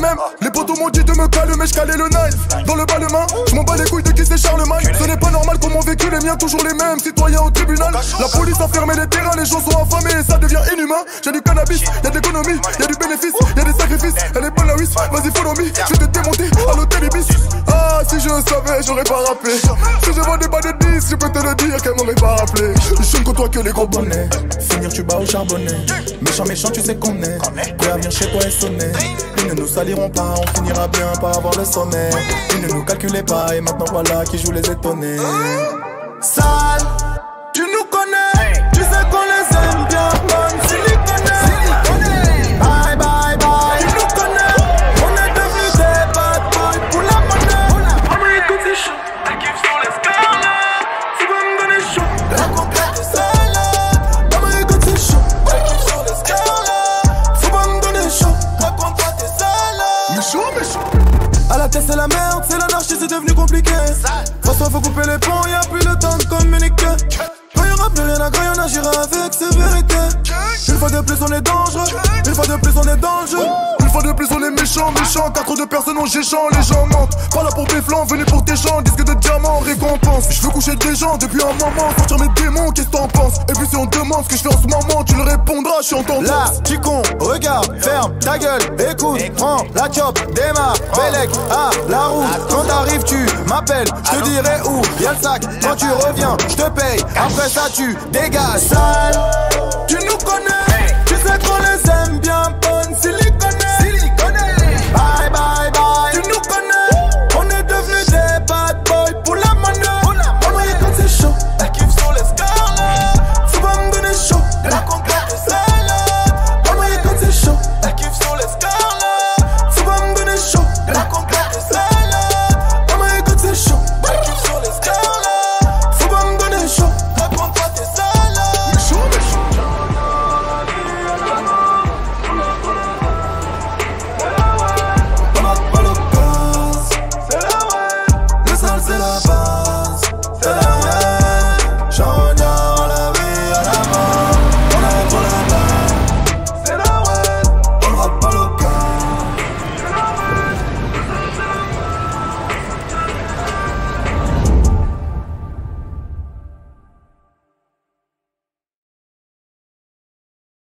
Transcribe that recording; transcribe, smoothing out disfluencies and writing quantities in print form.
même. Les potos m'ont dit de me calmer, mais je calais le knife. Dans le bas-le-main, je m'en bats les couilles de qui c'est Charlemagne. Ce n'est pas normal qu'on m'ont vécu, les miens toujours les mêmes. Citoyens au tribunal, la police a fermé les terrains, les gens sont affamés et ça devient inhumain. J'ai du cannabis, y'a de l'économie, y'a du bénéfice, y'a des sacrifices. Elle est bonne la whiz, vas-y follow me, je vais te démonter à l'hôtel Ibis. Ah, si je savais, j'aurais pas rappelé. Si je vois des bas de 10, je peux te le dire qu'elle m'aurait pas rappelé. Je ne côtoie que les gros bonnets. Finir tu bats au charbonnet. Méchant, méchant, tu sais qu'on est prêt à venir chez toi et sonner. Ils ne nous saliront pas, on finira bien par avoir le sommet. Ils ne nous calculaient pas et maintenant voilà qui joue les étonnés. Sale, tu nous connais, tu sais qu'on les aime bien. Bonne silicone, bye bye bye. Tu nous connais, on est devenus des bad boys pour la monnaie. Maman écoute c'est chaud, elle kiffe sur l'escalade. Tu vas me donner chaud, la complète est salade. Maman écoute c'est chaud, elle kiffe sur l'escalade. Tu vas me donner chaud, la complète est salade. Mais chaud, mais chaud. À la tête c'est la merde, c'est l'anarchie, c'est devenu compliqué. François faut couper les ponts, y'a plus le temps de communiquer. Quand y'aura plus rien à gagner, on agira avec sévérité. Une fois de plus on est dangereux, une fois de plus on est dangereux. Une fois de plus on est méchant, méchant. T'as trop de personnes en géchant, les gens mentent. Pas là pour Béflan, venu pour tes gens. Disque de diamant, récompense. Je veux coucher des gens depuis un moment, sortir mes démons, qu'est-ce que t'en penses? Et puis si on demande ce que je fais en ce moment, tu le répondras, je suis en tendance. Là, tu con, regarde, ferme ta gueule, écoute, prends la chop, démarre, Bélec, ah, la route. Quand t'arrives, tu m'appelles, je te dirai où, y'a le sac. Quand tu reviens, je te paye, après ça tu dégages. Sale, tu nous connais, tu sais qu'on est